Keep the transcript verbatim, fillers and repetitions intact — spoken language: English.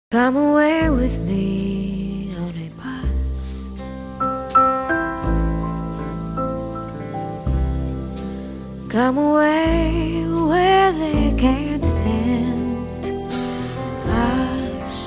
Come away with me on a bus. Come away where they can